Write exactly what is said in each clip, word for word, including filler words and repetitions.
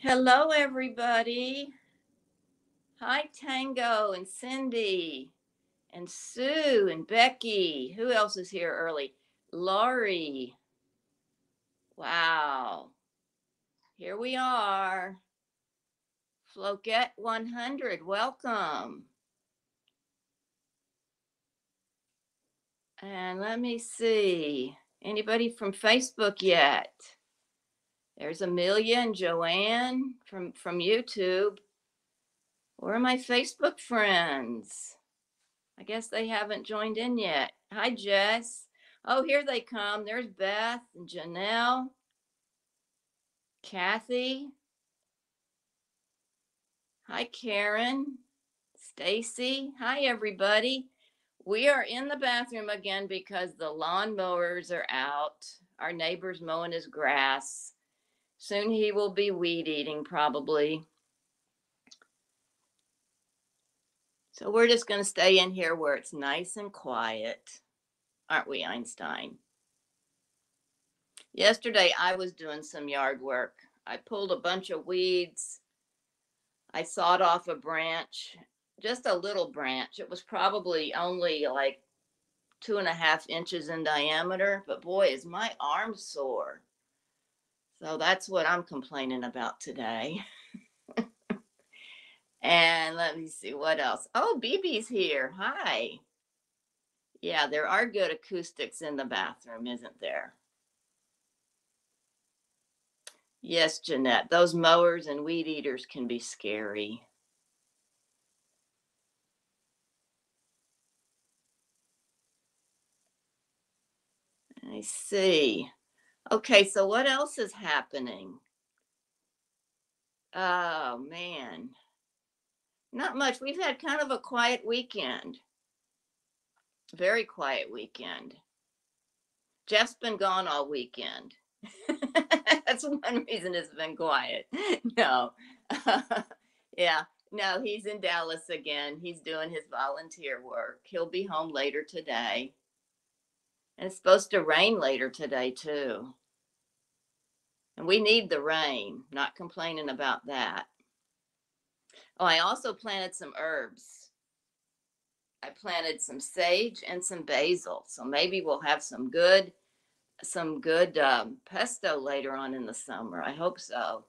Hello, everybody. Hi, Tango and Cindy and Sue and Becky. Who else is here early? Laurie. Wow. Here we are. Floquette one hundred. Welcome. And let me see. Anybody from Facebook yet? There's Amelia and Joanne from, from YouTube. Where are my Facebook friends? I guess they haven't joined in yet. Hi, Jess. Oh, here they come. There's Beth and Janelle, Kathy. Hi, Karen, Stacy. Hi, everybody. We are in the bathroom again because the lawnmowers are out. Our neighbor's mowing his grass. Soon he will be weed eating, probably. So we're just going to stay in here where it's nice and quiet. Aren't we, Einstein? Yesterday, I was doing some yard work. I pulled a bunch of weeds. I sawed off a branch, just a little branch. It was probably only like two and a half inches in diameter, but boy, is my arm sore. So that's what I'm complaining about today. And let me see what else. Oh, B B's here. Hi. Yeah, there are good acoustics in the bathroom, isn't there? Yes, Jeanette, those mowers and weed eaters can be scary. I see. Okay, so what else is happening? Oh, man. Not much. We've had kind of a quiet weekend. Very quiet weekend. Jeff's been gone all weekend. That's one reason it's been quiet. No. Yeah. No, he's in Dallas again. He's doing his volunteer work. He'll be home later today. And it's supposed to rain later today, too. And we need the rain. Not complaining about that. Oh, I also planted some herbs. I planted some sage and some basil. So maybe we'll have some good some good um, pesto later on in the summer. I hope so.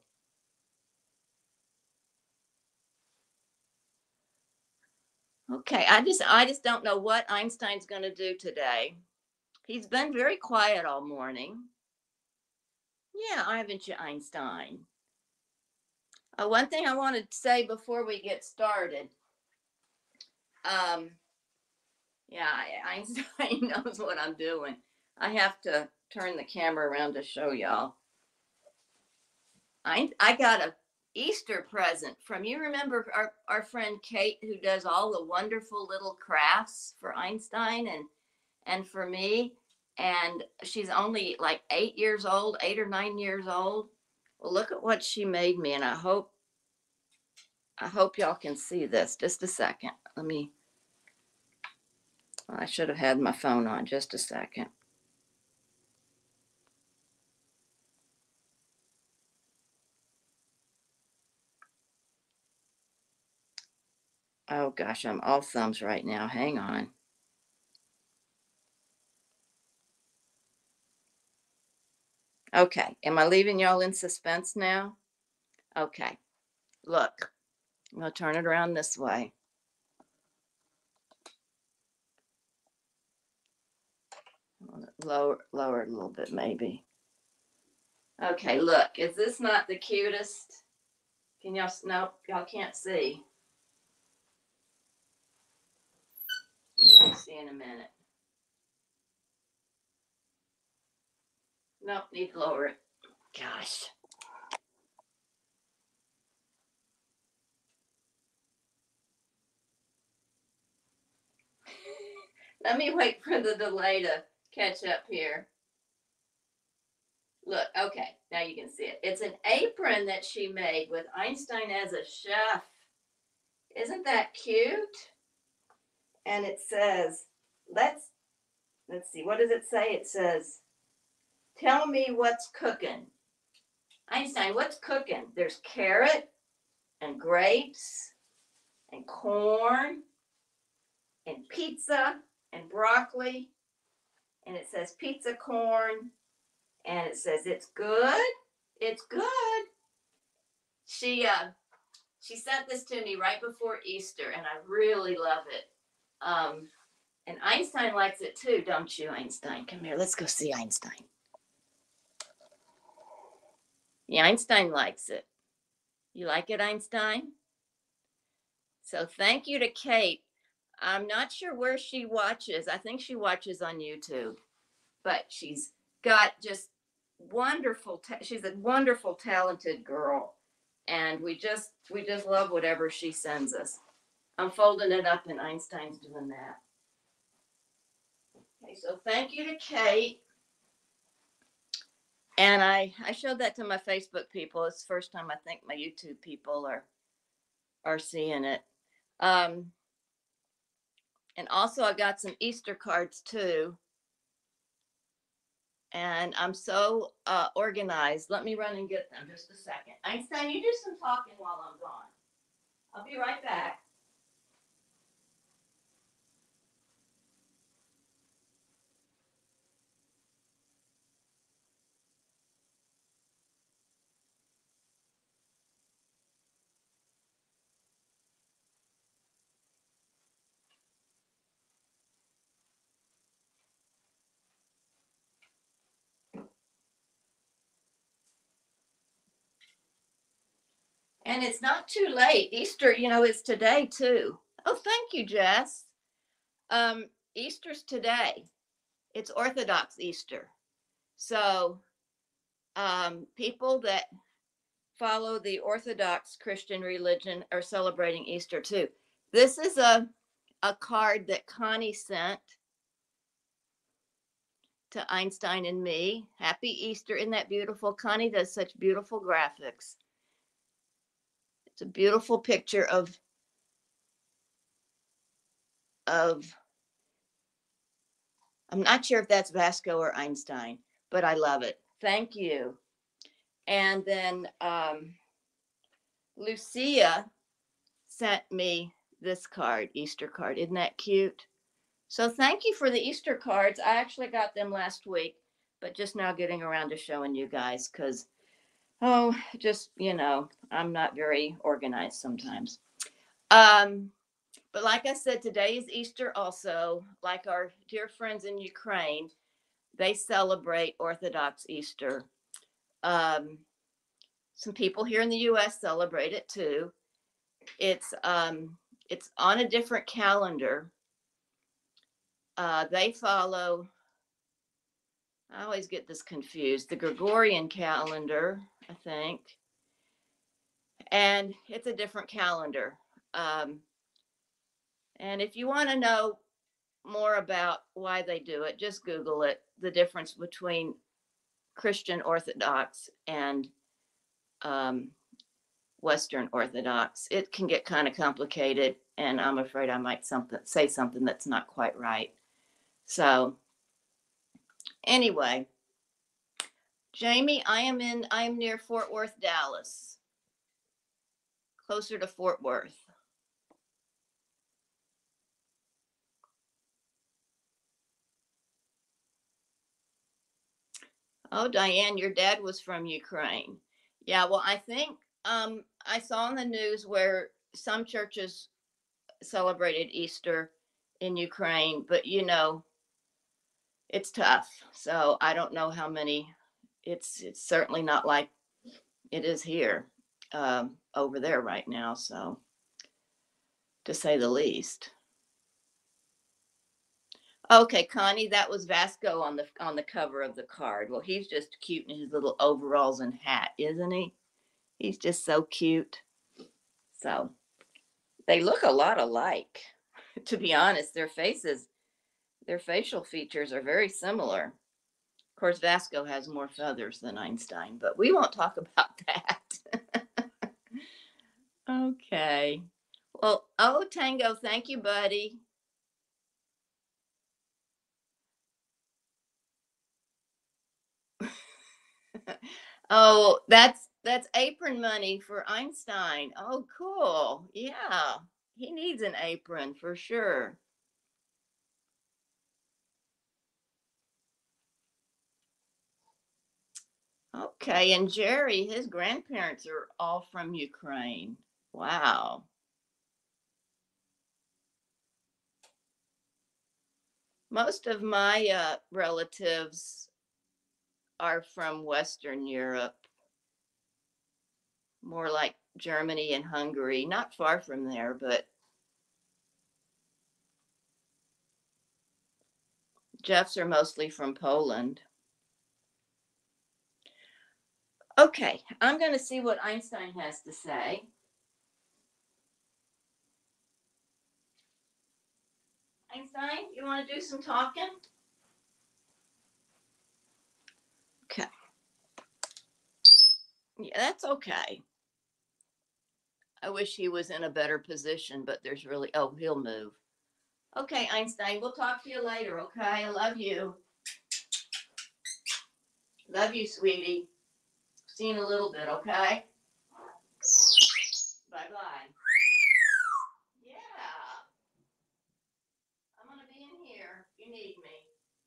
Okay, I just I just don't know what Einstein's going to do today. He's been very quiet all morning. Yeah, haven't you, Einstein? Uh, one thing I want to say before we get started. Um, yeah, Einstein knows what I'm doing. I have to turn the camera around to show y'all. I I got a Easter present from you. Remember our, our friend Kate, who does all the wonderful little crafts for Einstein and and for me. And she's only like eight years old, eight or nine years old. Well, look at what she made me, and I hope I hope y'all can see this. Just a second. Let me. I should have had my phone on. Just a second. Oh gosh, I'm all thumbs right now. Hang on. Okay, am I leaving y'all in suspense now? Okay, look, I'm gonna turn it around this way. Lower, lower a little bit, maybe. Okay, look, is this not the cutest? Can y'all? Nope, y'all can't see. You'll see in a minute. Nope, need to lower it. Gosh. Let me wait for the delay to catch up here. Look, okay, now you can see it. It's an apron that she made with Einstein as a chef. Isn't that cute? And it says, let's let's see, what does it say? It says, tell me what's cooking. Einstein, what's cooking? There's carrot and grapes and corn and pizza and broccoli. And it says pizza corn. And it says it's good. It's good. She uh she sent this to me right before Easter, and I really love it. Um, and Einstein likes it too, don't you, Einstein? Come here, let's go see Einstein. Yeah, Einstein likes it. You like it, Einstein? So thank you to Kate. I'm not sure where she watches. I think she watches on YouTube, but she's got just wonderful. Ta- she's a wonderful, talented girl, and we just we just love whatever she sends us. I'm folding it up, and Einstein's doing that. Okay, so thank you to Kate. And I I showed that to my Facebook people. It's the first time I think my YouTube people are are seeing it. Um, and also I got some Easter cards too. And I'm so uh, organized. Let me run and get them just a second. Einstein, you do some talking while I'm gone. I'll be right back. And it's not too late. Easter, you know, is today too. Oh, thank you, Jess. Um, Easter's today. It's Orthodox Easter. So um, people that follow the Orthodox Christian religion are celebrating Easter too. This is a, a card that Connie sent to Einstein and me. Happy Easter. Isn't that beautiful? Connie does such beautiful graphics. It's a beautiful picture of of I'm not sure if that's Vasco or Einstein, but I love it. Thank you. And then um, Lucia sent me this card, Easter card. Isn't that cute? So thank you for the Easter cards. I actually got them last week, but just now getting around to showing you guys because, oh, just, you know, I'm not very organized sometimes. Um, but like I said, today is Easter also. Like our dear friends in Ukraine, they celebrate Orthodox Easter. Um, some people here in the U S celebrate it too. It's um, it's on a different calendar. Uh, they follow. I always get this confused. The Gregorian calendar, I think, and it's a different calendar. Um, and if you want to know more about why they do it, just Google it. The difference between Christian Orthodox and um, Western Orthodox. It can get kind of complicated, and I'm afraid I might something say something that's not quite right. So, anyway, Jamie, I am in. I am near Fort Worth, Dallas, closer to Fort Worth. Oh, Diane, your dad was from Ukraine. Yeah, well, I think um, I saw in the news where some churches celebrated Easter in Ukraine, but you know, it's tough. So I don't know how many. It's it's certainly not like it is here um, over there right now. So to say the least. Okay, Connie, that was Vasco on the on the cover of the card. Well, he's just cute in his little overalls and hat, isn't he? He's just so cute. So they look a lot alike. To be honest, their faces, their facial features are very similar. Of course, Vasco has more feathers than Einstein, but we won't talk about that. Okay. Well, oh, Tango, thank you, buddy. Oh, that's that's apron money for Einstein. Oh, cool. Yeah. He needs an apron for sure. Okay, and Jerry, his grandparents are all from Ukraine. Wow. Most of my uh, relatives are from Western Europe, more like Germany and Hungary, not far from there, but Jeff's are mostly from Poland. Okay, I'm going to see what Einstein has to say. Einstein, you want to do some talking? Okay. Yeah, that's okay. I wish he was in a better position, but there's really, oh, he'll move. Okay, Einstein, we'll talk to you later, okay? I love you. Love you, sweetie. See you in a little bit, okay? Bye bye. Yeah, I'm going to be in here if you need me.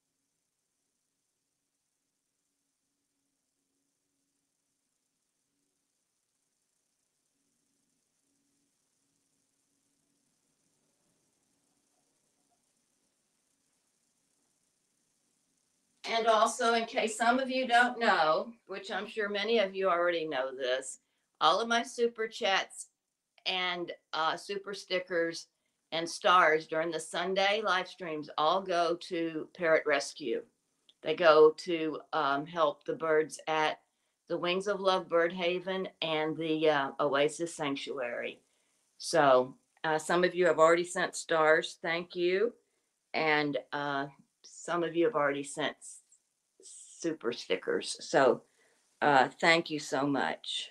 And also, in case some of you don't know, which I'm sure many of you already know this, all of my super chats and uh, super stickers and stars during the Sunday live streams all go to Parrot Rescue. They go to um, help the birds at the Wings of Love Bird Haven and the uh, Oasis Sanctuary. So uh, some of you have already sent stars. Thank you. And uh, some of you have already sent super stickers. So uh, thank you so much.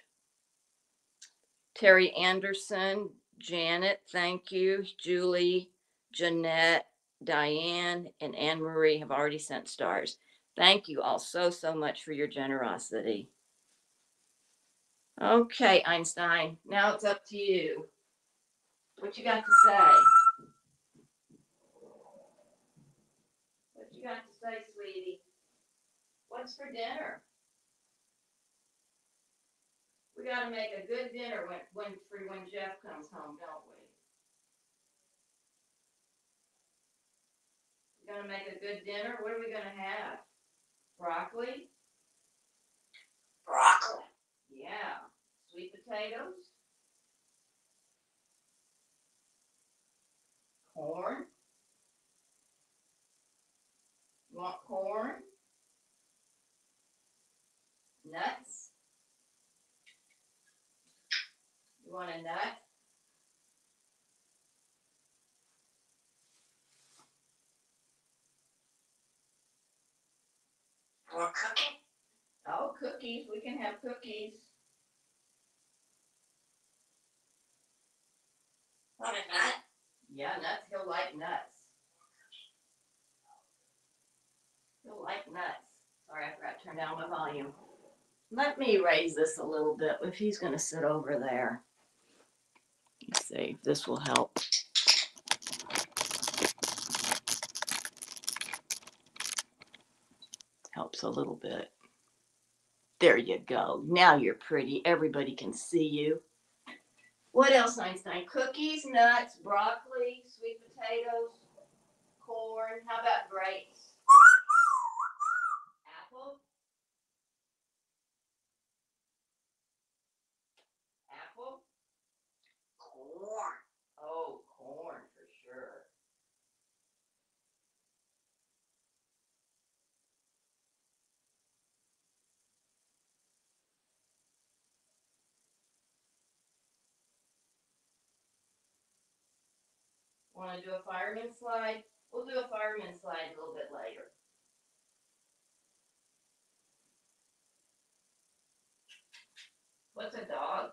Terry Anderson, Janet, thank you. Julie, Jeanette, Diane, and Anne Marie have already sent stars. Thank you all so, so much for your generosity. Okay, Einstein, now it's up to you. What you got to say? What you got to say, sweetie? What's for dinner? We got to make a good dinner when, when for when Jeff comes home, don't we? We're gonna make a good dinner. What are we gonna have? Broccoli? Broccoli. Yeah. Sweet potatoes? Corn? You want corn? Nuts? You want a nut? Or cookie? Oh, cookies. We can have cookies. Want a nut? Yeah, nuts. He'll like nuts. He'll like nuts. Sorry, I forgot to turn down my volume. Let me raise this a little bit if he's going to sit over there. Let's see if this will help. Helps a little bit. There you go. Now you're pretty. Everybody can see you. What else, Einstein? Cookies, nuts, broccoli, sweet potatoes, corn. How about grapes? Apple? Apple? Corn. Oh, corn for sure. Want to do a fireman slide? We'll do a fireman slide a little bit later. What's a dog?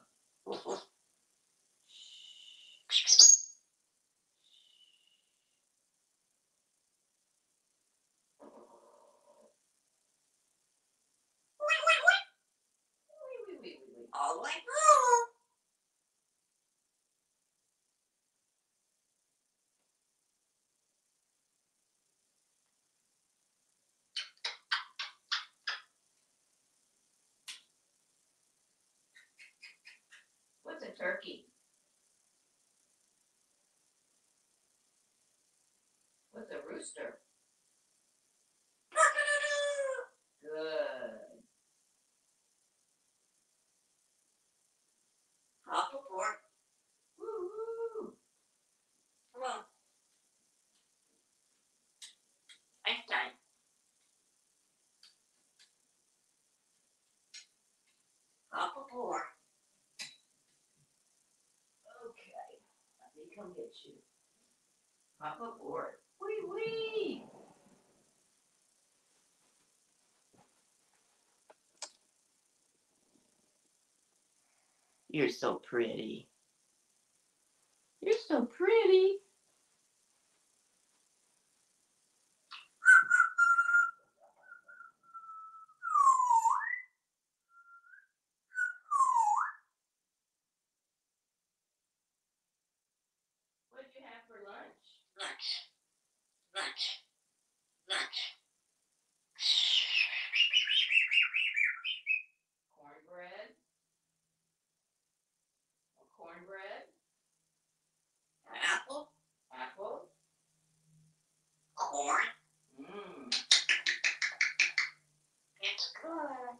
What's a turkey? What's a rooster? Good. Hop aboard. Woo-hoo. Come on. Einstein. Hop aboard. Okay. Let me come get you. Hop aboard. Wee wee. You're so pretty. You're so pretty. What did you have for lunch? Lunch. Lunch. Lunch. Cornbread. Cornbread. Apple. Apple. Corn. Mmm. It's good.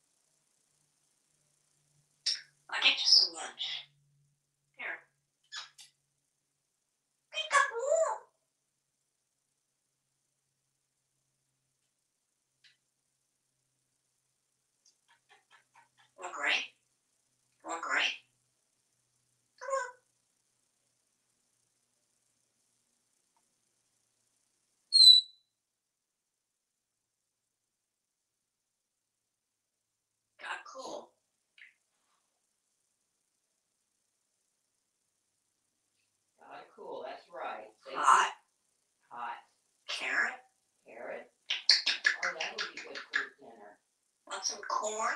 I'll get you some lunch. Here. Peek-a-boo. Look great. Look great. Come on. Got cool. Got cool. That's right. Say hot. Hot. Carrot. Carrot. Oh, that would be good for dinner. Want some corn?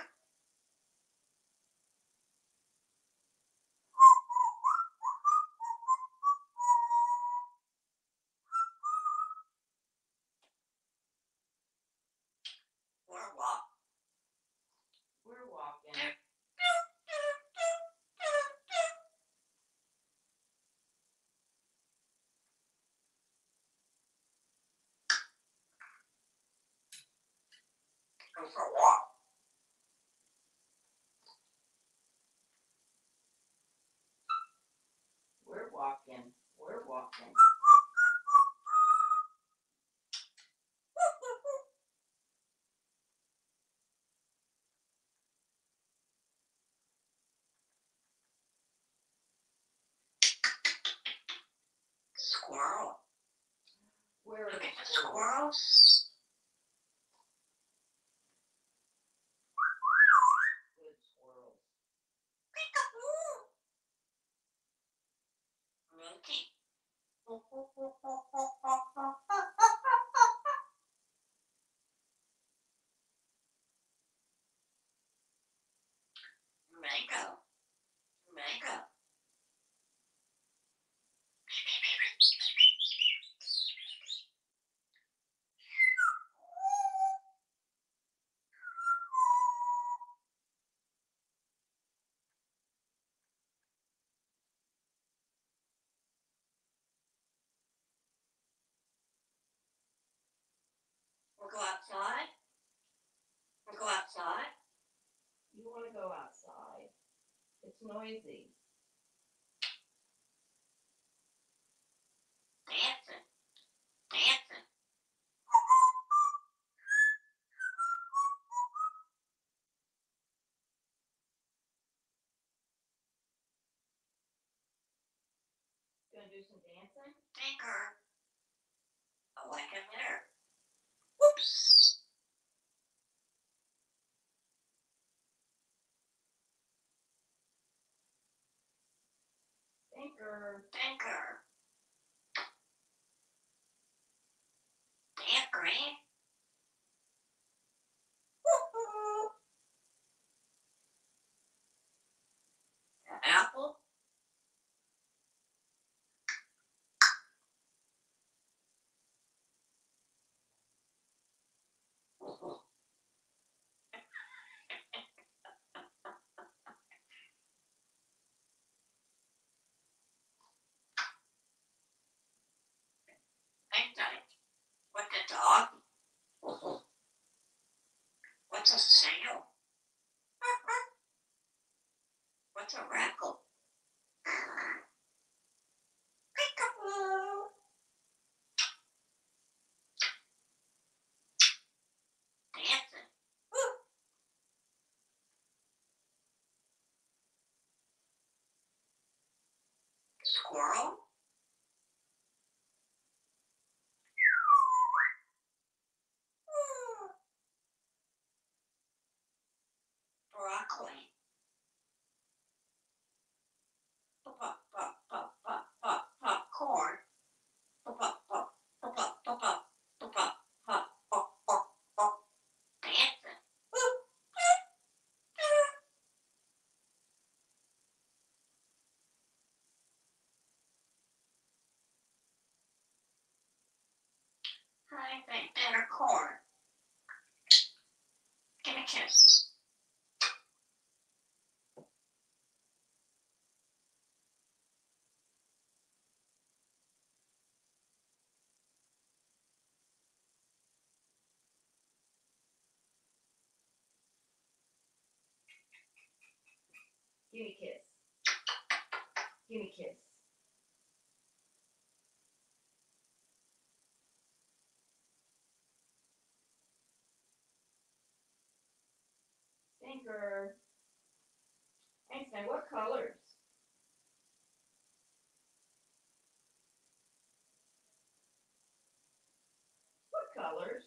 We're walk. We're walking. Go for a walk. We're walking. We're walking. Squirrel. Where are the squirrels? Good squirrels. Peek-a-boo. Monkey. Mango. Mango. We'll go outside. We'll go outside. You want to go outside? It's noisy. Dancing. Dancing. Gonna do some dancing? Tinker. I like him there. Whoops. Tinker. Tinker. Dance green. Meow. What's a rackle? Peekaboo. Dancing. Woo. Squirrel. Woo. Broccoli. Pop, pop, pop, pop, pop, pop, popcorn. Pop, pop, pop, pop, pop, pop, pop, pop, pop, pop, pop, pop, pop. Dancing. Woo. I think better corn. Give me a kiss. Give me a kiss. Give me a kiss. Stinker. Einstein, what colors? What colors?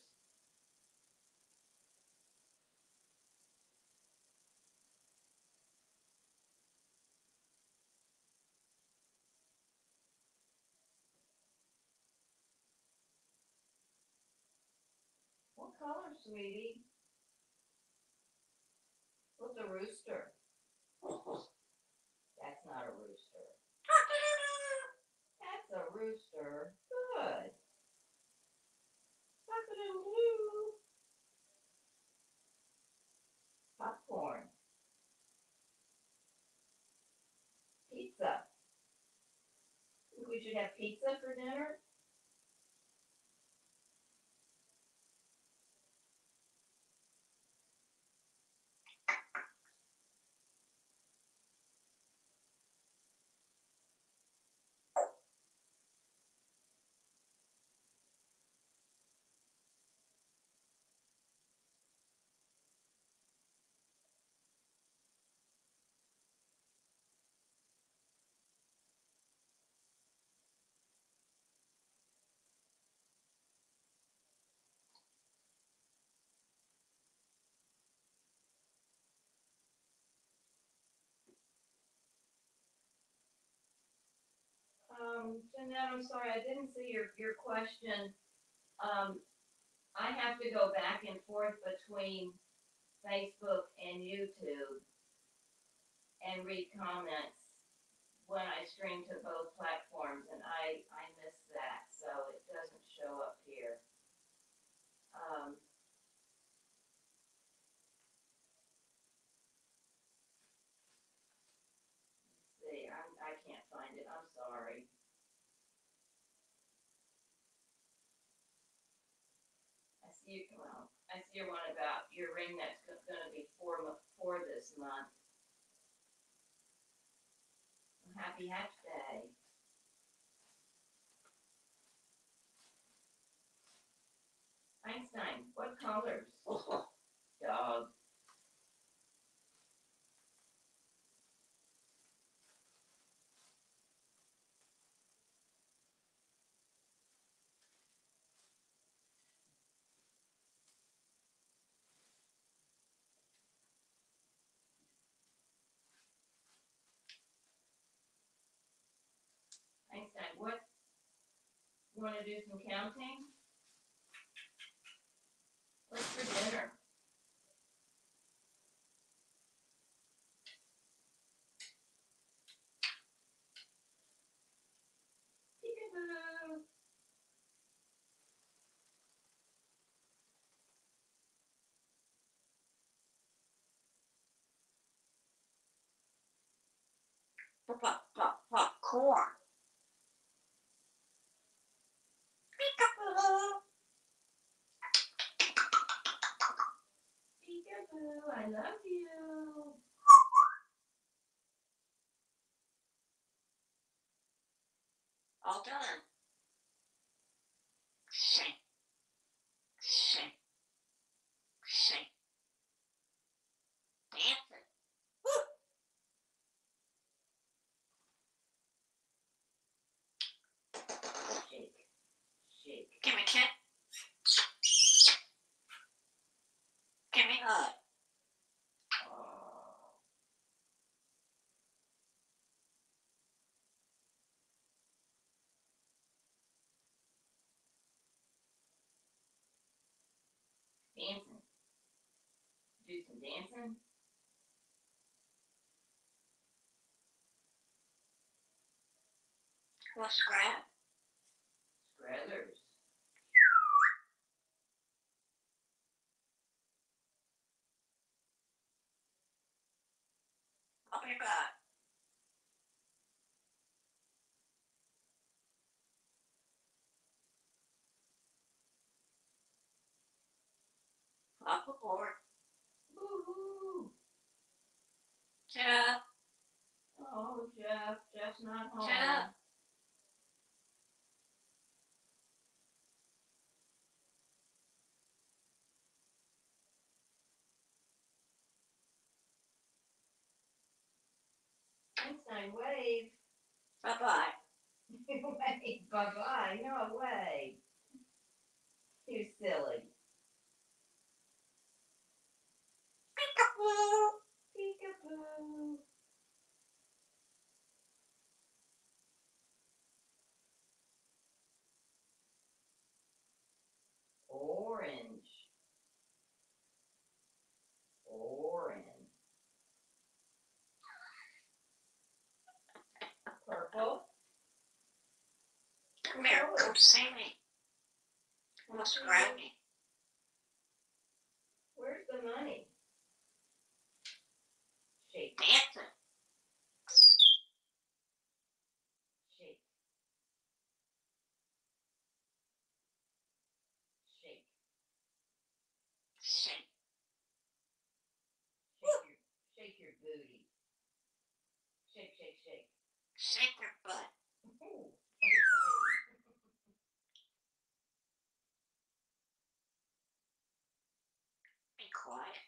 What color, sweetie? What's a rooster? That's not a rooster. That's a rooster. Good. Cock-a-doodle-doo. Popcorn. Pizza. Think we should have pizza for dinner? Um, Jeanette, I'm sorry, I didn't see your, your question. Um, I have to go back and forth between Facebook and YouTube and read comments when I stream to both platforms, and I, I miss that, so it doesn't show up here. Um, let's see, I'm, I can't find it, I'm sorry. I see you, well, I see your one about your ring that's gonna be four, four this month. Happy Hatch Day. Einstein, what colors? Dog. Einstein, what? You want to do some counting? What's for dinner? Peekaboo. Pop, pop, pop, popcorn. Peekaboo. Peekaboo. All done. Shake, shake, shake. Dancing. Woo. Shake, shake. Give me a kick. Give me a hug. Dancing. Do some dancing. What's scrap? Scrathers. I'll be back. Up aboard. Woohoo! Jeff. Oh, Jeff. Jeff's not home. Jeff. Einstein, wave. Bye-bye. Wave, bye-bye. No way. You're silly. Peekaboo. Peekaboo. Orange. Orange. Purple. Come here, come see me. You must grab me. Where's the money? Shake. Dancing. Shake. Shake. Shake. Shake your, shake your booty. Shake, shake, shake. Shake your butt. Ooh. Be quiet.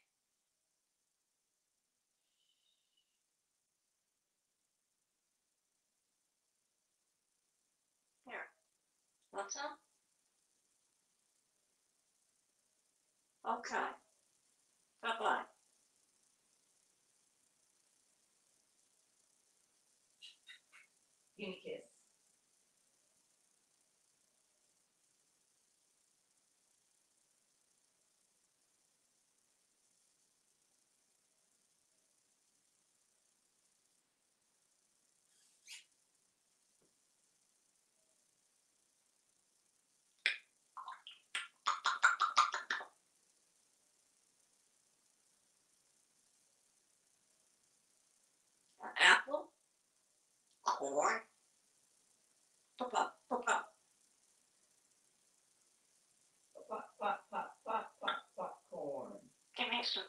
Here. Want some? Okay. Bye-bye. Give me a kiss. An apple. Corn. Pop, pop, pop, pop. Pop, pop, pop, pop, pop, popcorn. Give me some.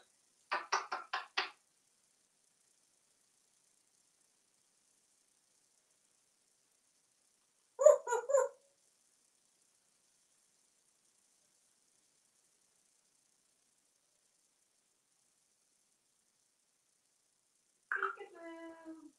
Peekaboo.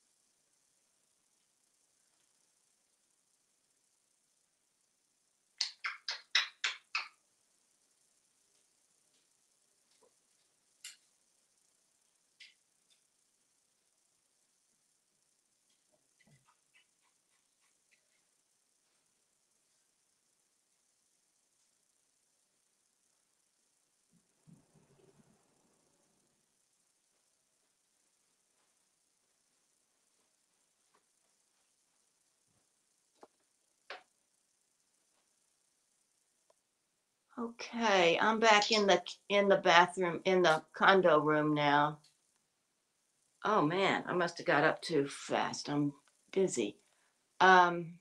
Okay, I'm back in the in the bathroom in the condo room now. Oh man, I must have got up too fast. I'm busy. Um,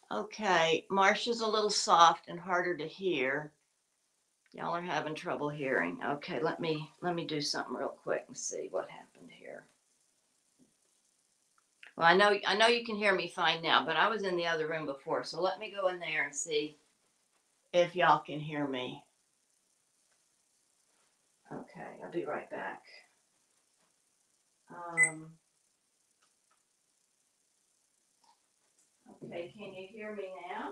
Okay, Marcia's a little soft and harder to hear. Y'all are having trouble hearing. Okay, let me let me do something real quick and see what happened here. Well, I know I know you can hear me fine now, but I was in the other room before, so let me go in there and see if y'all can hear me. Okay, I'll be right back. Um, okay, can you hear me now?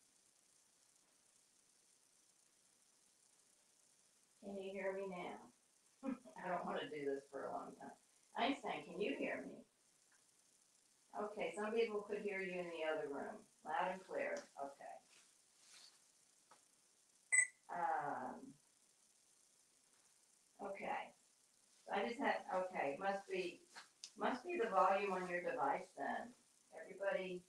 Can you hear me now? I don't want to do this for a long time. Einstein, can you hear me? Okay, some people could hear you in the other room, loud and clear. Okay. Um, okay. I just had, okay, must be, must be the volume on your device then. Everybody,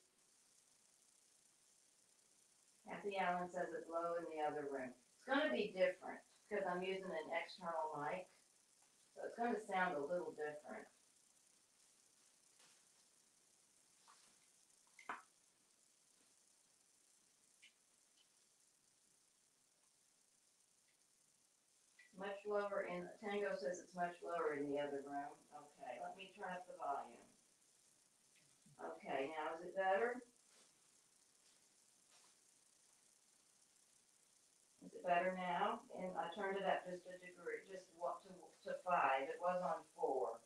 Kathy Allen says it's low in the other room. It's going to be different because I'm using an external mic. So it's going to sound a little different. Much lower in, Tango says it's much lower in the other room. Okay, let me turn up the volume. Okay, now is it better? Is it better now? And I turned it up just a degree, just what to, to five. It was on four.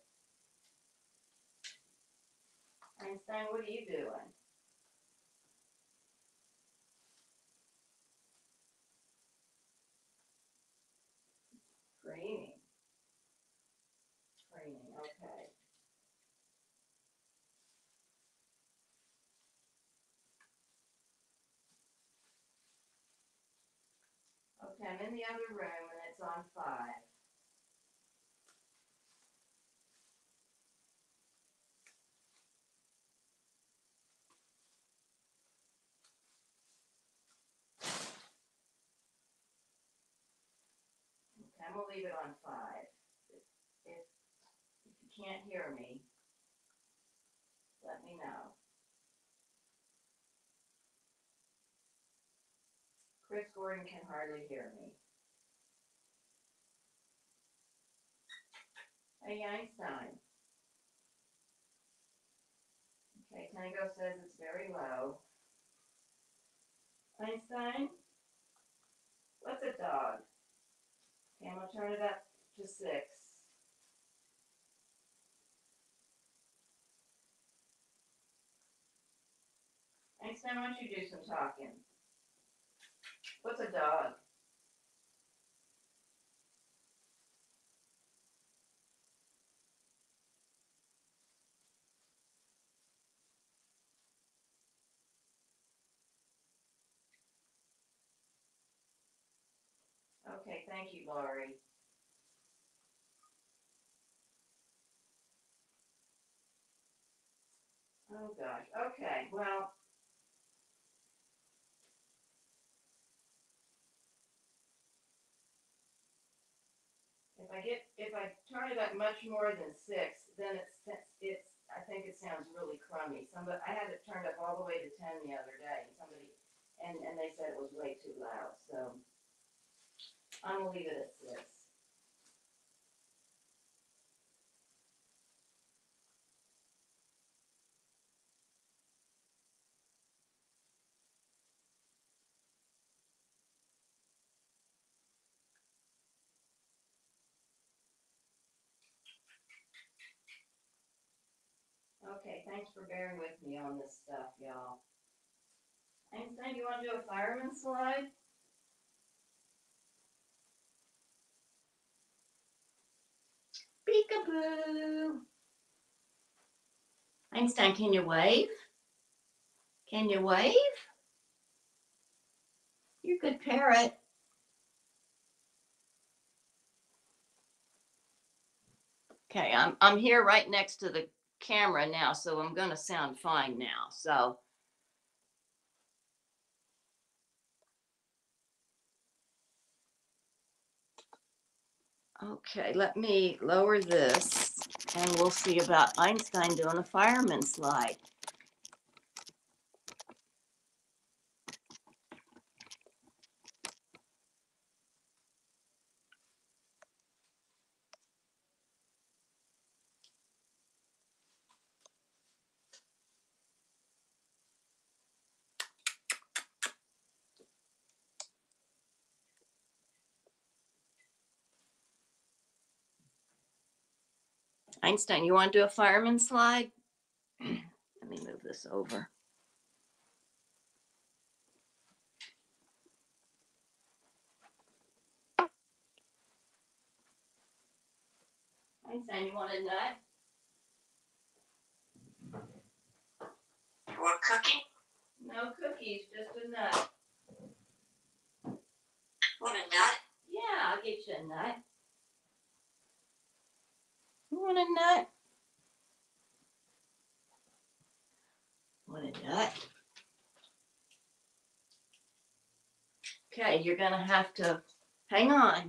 Einstein, what are you doing? Screaming. Screaming, okay. Okay, I'm in the other room and it's on five. Okay, I'm gonna leave it on five. If, if, if you can't hear me, let me know. Chris Gordon can hardly hear me. Hey, Einstein. Okay, Tango says it's very low. Einstein? What's a dog? Okay, I'm gonna turn it up to six. Einstein, why don't you do some talking? What's a dog? Okay, thank you, Laurie. Oh gosh. Okay, well, if I get if I turn it up much more than six, then it's it's I think it sounds really crummy. Somebody I had it turned up all the way to ten the other day, and somebody and and they said it was way too loud. So I'm gonna leave it at six. Okay, thanks for bearing with me on this stuff, y'all. Einstein, you want to do a fireman slide? Peekaboo. Einstein, can you wave? Can you wave? You're a good parrot. Okay, I'm I'm here right next to the camera now, so I'm gonna sound fine now. So okay, let me lower this and we'll see about Einstein doing a fireman slide. Einstein, you want to do a fireman slide? Let me move this over. Einstein, you want a nut? Or cookie? No cookies, just a nut. Want a nut? Yeah, I'll get you a nut. You want a nut? Want a nut? Okay, you're gonna have to hang on.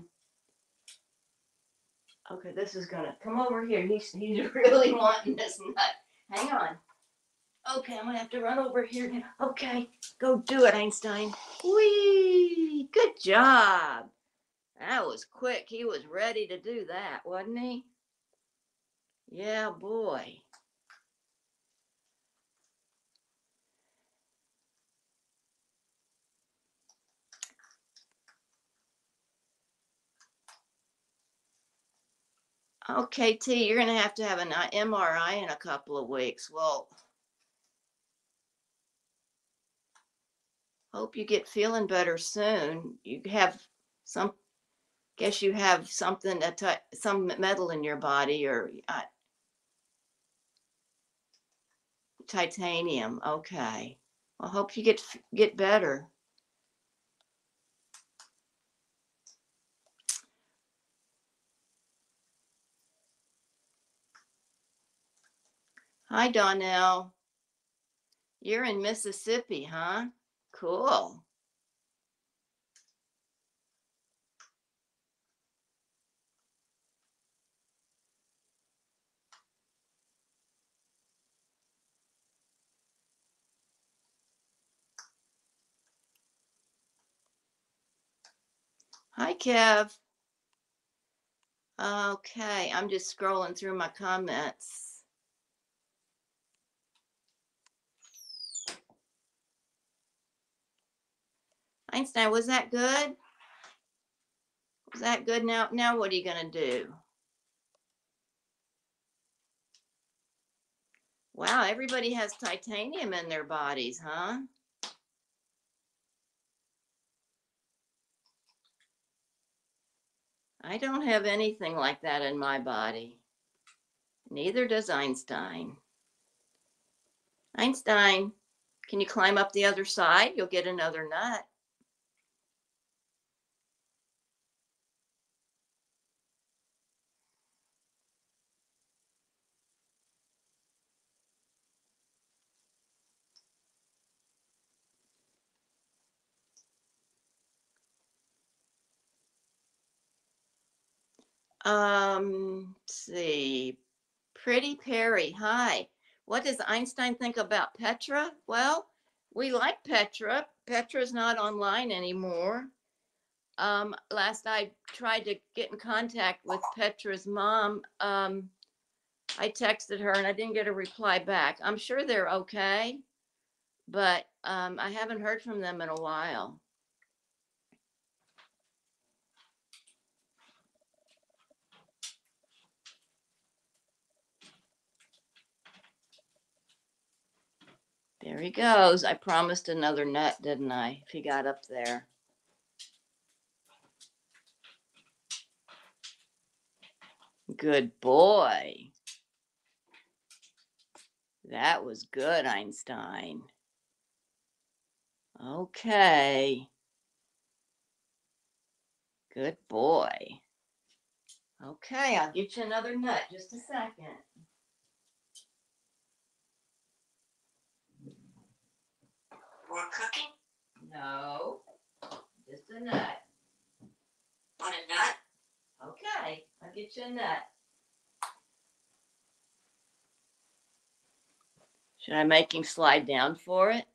Okay, this is gonna come over here. He's he's really wanting this nut. Hang on. Okay, I'm gonna have to run over here now. Okay, go do it, Einstein. Whee! Good job. That was quick. He was ready to do that, wasn't he? Yeah, boy. Okay, T, you're gonna have to have an M R I in a couple of weeks. Well, hope you get feeling better soon. You have some, guess you have something, a t- some metal in your body, or uh, titanium. Okay. Well, hope you get get better. Hi, Donnell. You're in Mississippi, huh? Cool. Hi, Kev. Okay, I'm just scrolling through my comments. Einstein, was that good? Was that good? Now, now what are you gonna do? Wow, everybody has titanium in their bodies, huh? I don't have anything like that in my body. Neither does Einstein. Einstein, can you climb up the other side? You'll get another nut. Um, let's see. Pretty Perry, hi. What does Einstein think about Petra? Well, we like Petra. Petra's not online anymore. Um, last I tried to get in contact with Petra's mom, um, I texted her and I didn't get a reply back. I'm sure they're okay, but um, I haven't heard from them in a while. There he goes. I promised another nut, didn't I? If he got up there. Good boy. That was good, Einstein. Okay. Good boy. Okay, I'll get you another nut. Just a second. Or cookie? No, just a nut. Want a nut? Okay, I'll get you a nut. Should I make him slide down for it?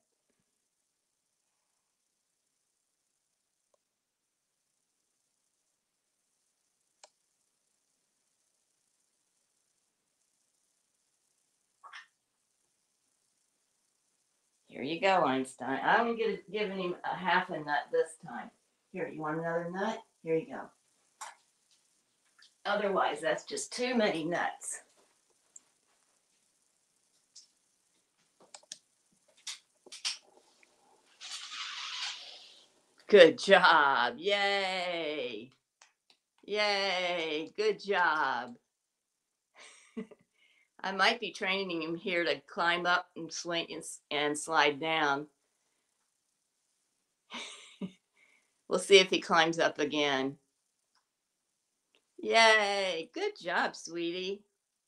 Here you go, Einstein. I'm giving him a half a nut this time. Here, you want another nut? Here you go. Otherwise, that's just too many nuts. Good job. Yay. Yay. Good job. I might be training him here to climb up and swing and, and slide down. We'll see if he climbs up again. Yay. Good job, sweetie.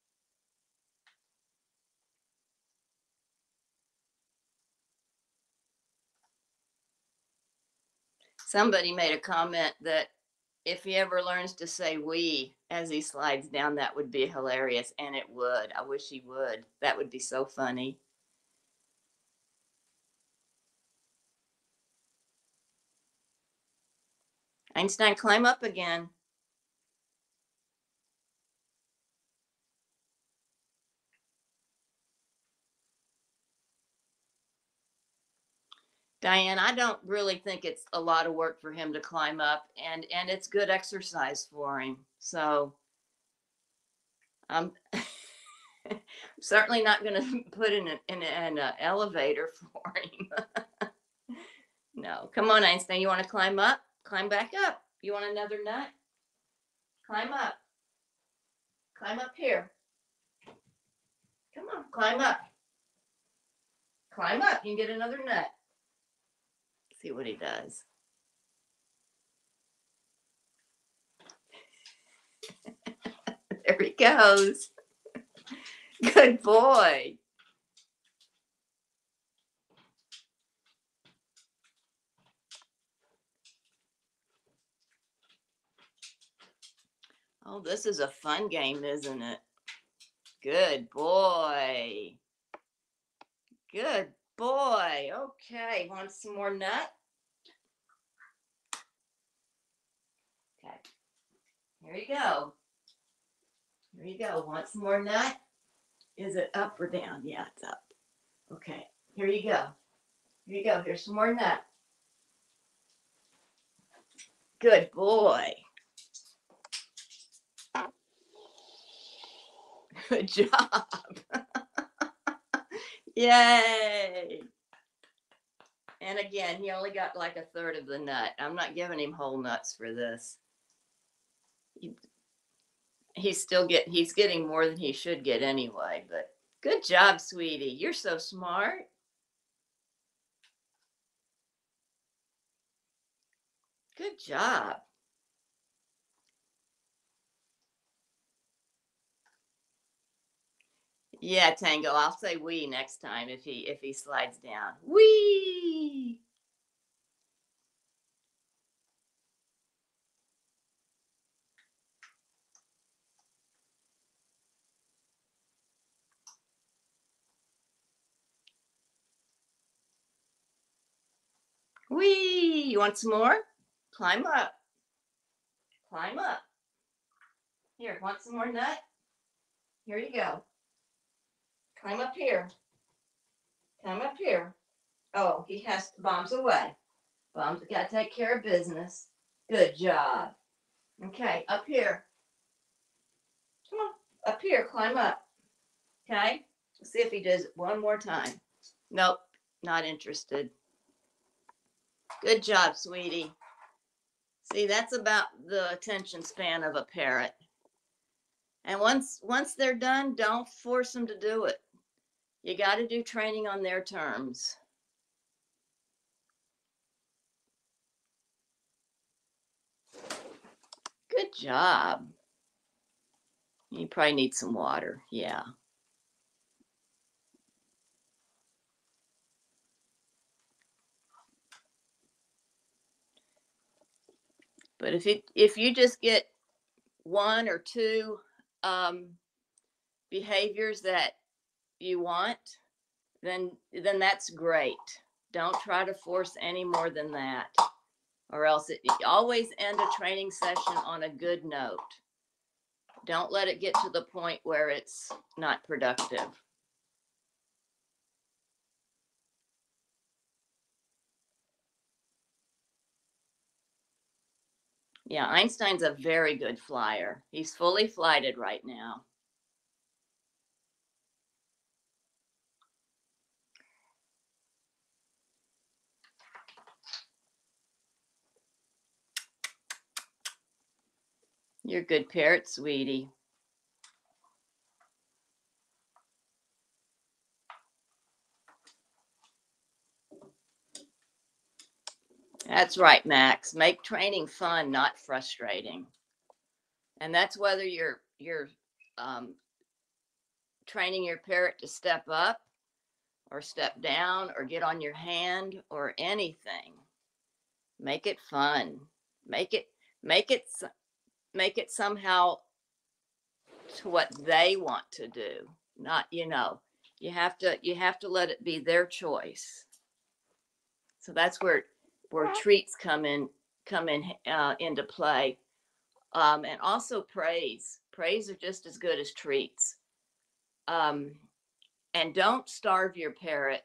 Somebody made a comment that if he ever learns to say we as he slides down, that would be hilarious. And it would. I wish he would. That would be so funny. Einstein, climb up again. Diane, I don't really think it's a lot of work for him to climb up, and and it's good exercise for him. So I'm certainly not going to put in, a, in an uh, elevator for him. No, come on, Einstein. You want to climb up? Climb back up. You want another nut? Climb up. Climb up here. Come on, climb up. Climb up. You can get another nut. See what he does. There he goes. Good boy. Oh, this is a fun game, isn't it? Good boy. Good boy. Okay, want some more nut? Okay, here you go. Here you go. Want some more nut? Is it up or down? Yeah, it's up. Okay, here you go. Here you go. Here's some more nut. Good boy. Good job. Yay. And again, he only got like a third of the nut. I'm not giving him whole nuts for this. He, he's still get he's getting more than he should get anyway, but good job, sweetie. You're so smart. Good job. Yeah, Tango. I'll say we next time if he if he slides down. Wee. Wee. You want some more? Climb up. Climb up. Here, want some more nut? Here you go. Climb up here. Climb up here. Oh, he has bombs away. Bombs got to take care of business. Good job. Okay, up here. Come on, up here. Climb up. Okay. Let's see if he does it one more time. Nope, not interested. Good job, sweetie. See, that's about the attention span of a parrot. And once once they're done, don't force them to do it. You got to do training on their terms. Good job. You probably need some water. Yeah. But if it if you just get one or two um, behaviors that you want, then then that's great. Don't try to force any more than that, or else it, it always end a training session on a good note. Don't let it get to the point where it's not productive. Yeah, Einstein's a very good flyer. He's fully flighted right now. You're a good parrot, sweetie. That's right, Max. Make training fun, not frustrating. And that's whether you're you're um, training your parrot to step up or step down or get on your hand or anything. Make it fun. Make it make it make it somehow to what they want to do. Not, you know, you have to you have to let it be their choice. So that's where where treats come in come in uh, into play. Um, and also praise. Praise are just as good as treats. Um, and don't starve your parrot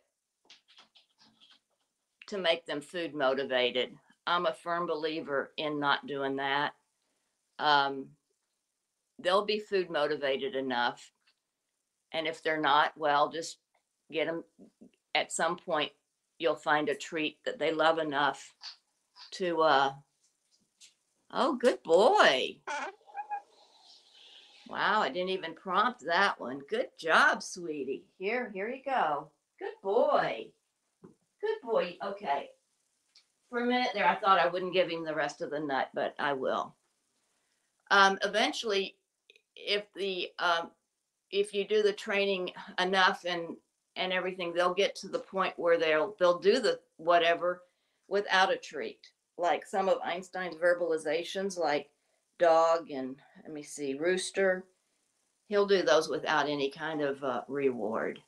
to make them food motivated. I'm a firm believer in not doing that. Um, they'll be food motivated enough. And if they're not, well, just get them at some point. You'll find a treat that they love enough to, uh, oh, good boy. Wow, I didn't even prompt that one. Good job, sweetie. Here, here you go. Good boy. Good boy. Okay. For a minute there, I thought I wouldn't give him the rest of the nut, but I will. Um, eventually, if the um, if you do the training enough and and everything, they'll get to the point where they'll they'll do the whatever without a treat. Like some of Einstein's verbalizations, like dog and let me see, rooster. He'll do those without any kind of uh, reward.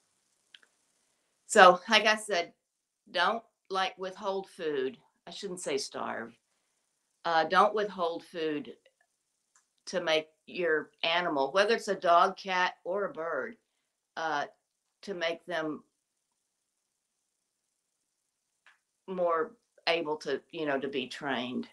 So, like I said, don't like withhold food. I shouldn't say starve. Uh, don't withhold food to make your animal, whether it's a dog, cat, or a bird, uh, to make them more able to, you know, to be trained.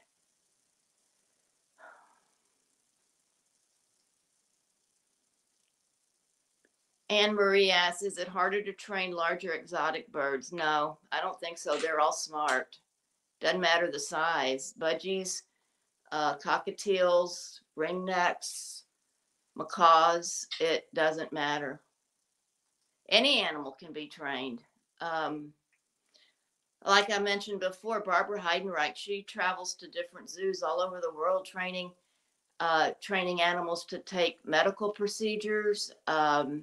Anne Marie asks, is it harder to train larger exotic birds? No, I don't think so. They're all smart. Doesn't matter the size. Budgies, uh, cockatiels, ringnecks, macaws, it doesn't matter. Any animal can be trained. Um, like I mentioned before, Barbara Heidenreich, she travels to different zoos all over the world training uh, training animals to take medical procedures. Um,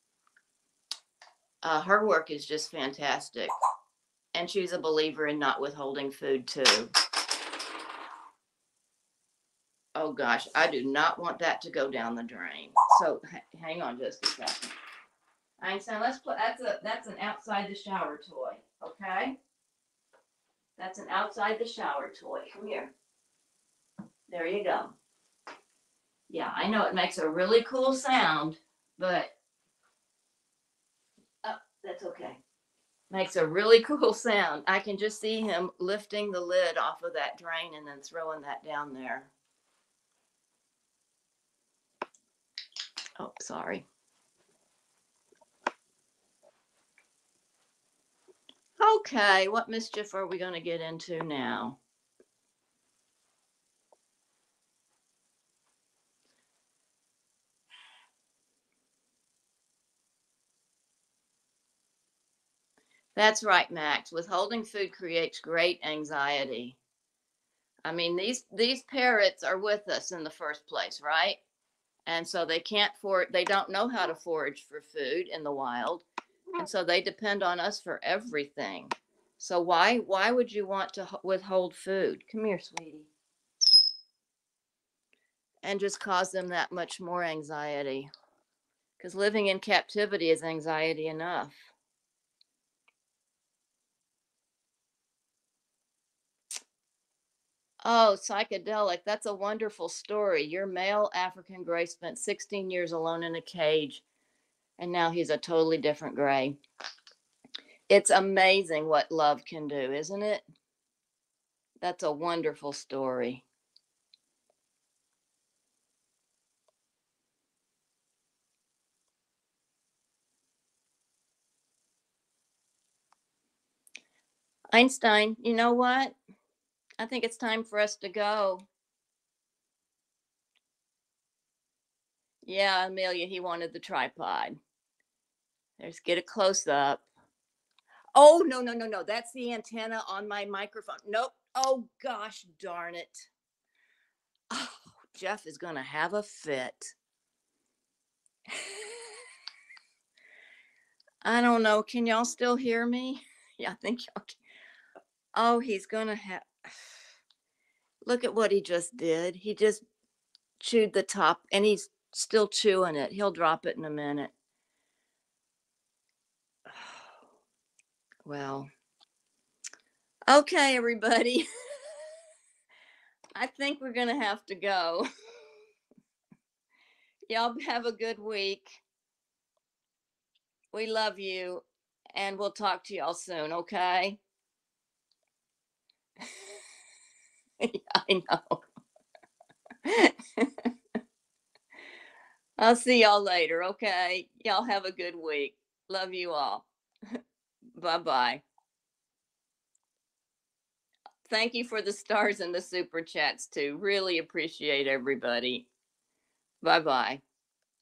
uh, her work is just fantastic. And she's a believer in not withholding food too. Oh gosh, I do not want that to go down the drain. So h- hang on just a second. Einstein, let's put that's a that's an outside the shower toy, okay? That's an outside the shower toy. Come here. There you go. Yeah, I know it makes a really cool sound, but oh, that's okay. Makes a really cool sound. I can just see him lifting the lid off of that drain and then throwing that down there. Oh, sorry. Okay, what mischief are we going to get into now? That's right, Max. Withholding food creates great anxiety. I mean, these these parrots are with us in the first place, right? And so they can't for they don't know how to forage for food in the wild, and so they depend on us for everything. So why why would you want to withhold food? Come here, sweetie. And just cause them that much more anxiety. Because living in captivity is anxiety enough. Oh, psychedelic. That's a wonderful story. Your male African gray spent sixteen years alone in a cage, and now he's a totally different gray. It's amazing what love can do, isn't it? That's a wonderful story. Einstein, you know what? I think it's time for us to go. Yeah, Amelia, he wanted the tripod. Let's get a close up. Oh, no, no, no, no. That's the antenna on my microphone. Nope. Oh, gosh darn it. Oh, Jeff is going to have a fit. I don't know. Can y'all still hear me? Yeah, I think y'all can. Oh, he's going to have. Look at what he just did. He just chewed the top and he's still chewing it. He'll drop it in a minute. Well, okay, everybody. I think we're going to have to go. Y'all have a good week. We love you, and we'll talk to y'all soon, okay? I know. I'll see y'all later, okay? Y'all have a good week. Love you all. Bye bye. Thank you for the stars and the super chats, too. Really appreciate everybody. Bye bye.